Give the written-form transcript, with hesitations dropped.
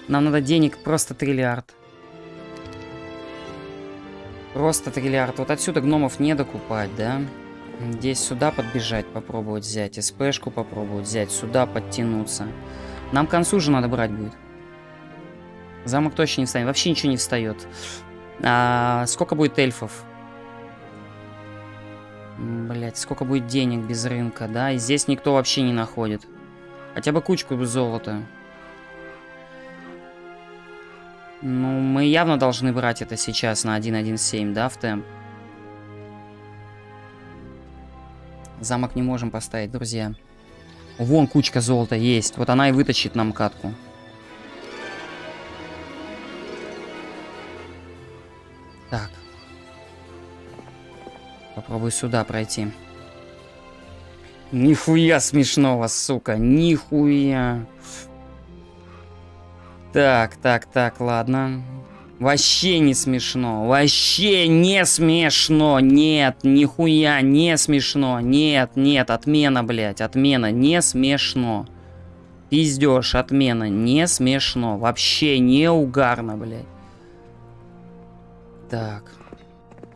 Нам надо денег просто триллиард. Просто триллиард. Вот отсюда гномов не докупать, да? Здесь сюда подбежать, попробовать взять. СПшку попробовать взять. Сюда подтянуться. Нам к концу же надо брать будет. Замок точно не встанет. Вообще ничего не встает. Сколько будет эльфов? Блять, сколько будет денег без рынка, да? И здесь никто вообще не находит. Хотя бы кучку золота. Ну, мы явно должны брать это сейчас на 1.1.7, да, в темп? Замок не можем поставить, друзья. Вон кучка золота есть. Вот она и вытащит нам катку. Так. Попробуй сюда пройти. Нихуя смешного, сука. Нихуя. Так, ладно. Вообще не смешно. Вообще не смешно. Нет, нихуя не смешно. Нет, отмена, блядь. Отмена. Не смешно. Пиздёж, отмена. Не смешно. Вообще не угарно, блядь. Так.